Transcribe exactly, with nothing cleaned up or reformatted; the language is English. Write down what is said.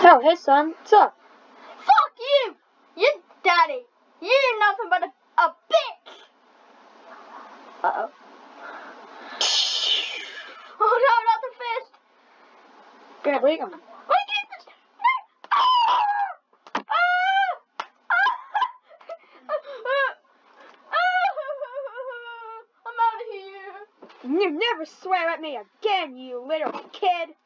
Oh, hey son, what's up? Fuck you! Your daddy. You're nothing but a, a bitch! Uh-oh. Oh no, not the fist! Brad, where are you going? What is this? Ah! Ah! Ah! I'm out of here. You never swear at me again, you little kid!